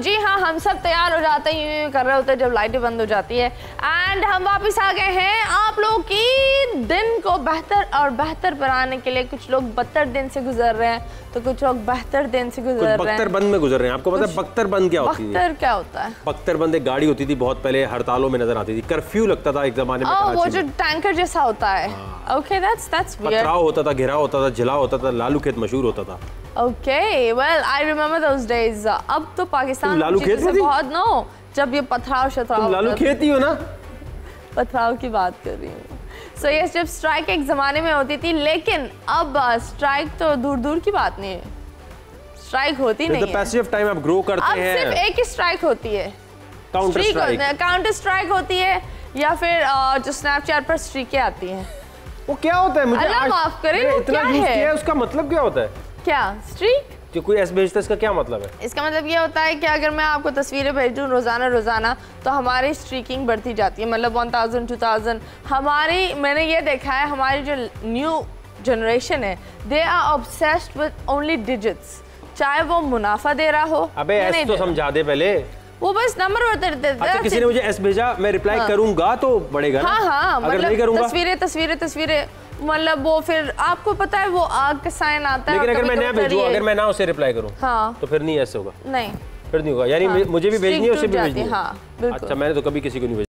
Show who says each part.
Speaker 1: जी हाँ, हम सब तैयार हो जाते हैं, कर रहे होते हैं जब लाइटें बंद हो जाती है। एंड हम वापस आ गए हैं आप लोगों की दिन को बेहतर और बेहतर बनाने के लिए। कुछ लोग बदतर दिन से गुजर रहे हैं तो कुछ लोग बेहतर दिन से गुजर रहे हैं।
Speaker 2: बख्तरबंद में गुजर रहे हैं। आपको पता है बख्तरबंद क्या होती है?
Speaker 1: बख्तर क्या होता है?
Speaker 2: बख्तरबंद एक गाड़ी होती थी, बहुत पहले हड़तालों में नजर आती थी, कर्फ्यू लगता था एक जमाने में।
Speaker 1: वो जो टैंकर जैसा होता है। Okay, that's weird.
Speaker 2: पथराव होता था, घेराव होता था, जिला होता था, लालू खेत मशहूर होता था।
Speaker 1: Okay, well, I remember those days. अब तो पाकिस्तान
Speaker 2: लालू खेत में
Speaker 1: बहुत नो, जब ये पथराव शथराव।
Speaker 2: लालू खेत ही हो ना?
Speaker 1: पथराव की बात कर रही हूँ। So yes, जब स्ट्राइक एक जमाने में होती थी, लेकिन अब स्ट्राइक तो दूर दूर की बात नहीं है, स्ट्राइक होती नहीं है।
Speaker 2: पैसेज ऑफ टाइम आप ग्रो करते हैं।
Speaker 1: अब सिर्फ एक ही स्ट्राइक होती है, काउंटर स्ट्राइक होती है, या फिर जो स्नैपचैट पर स्ट्रीकें आती हैं।
Speaker 2: वो क्या होता है? मुझे
Speaker 1: अल्लाह माफ करे, वो क्या है?
Speaker 2: उसका मतलब क्या होता है?
Speaker 1: क्या स्ट्रीक?
Speaker 2: जो कोई एस भेजता है, इसका क्या मतलब है?
Speaker 1: इसका मतलब ये होता है कि अगर मैं आपको तस्वीरें भेजूं रोजाना तो हमारी स्ट्रीकिंग बढ़ती जाती है, मतलब 1000 2000 हमारी। मैंने ये देखा है, हमारी जो न्यू जनरेशन है, they are obsessed with only digits, चाहे वो मुनाफा दे रहा हो।
Speaker 2: अबे एस तो समझा दे पहले।
Speaker 1: वो बस नंबर बढ़ते रहते।
Speaker 2: अच्छा, किसी ने मुझे एस भेजा, मैं रिप्लाई करूंगा तो बढ़ेगा ना?
Speaker 1: हाँ,
Speaker 2: अगर नहीं करूंगा,
Speaker 1: तस्वीरें मतलब वो फिर आपको पता है वो आग का साइन आता है।
Speaker 2: लेकिन अगर मैं ना भेजूं, अगर मैं ना उसे रिप्लाई करूं,
Speaker 1: हाँ,
Speaker 2: तो फिर नहीं ऐसे होगा।
Speaker 1: नहीं,
Speaker 2: फिर नहीं होगा, यानी मुझे भी भेजनी है, उसे भी भेजनी है।
Speaker 1: हाँ, बिल्कुल।
Speaker 2: अच्छा, मैंने तो कभी किसी को नहीं भेजा।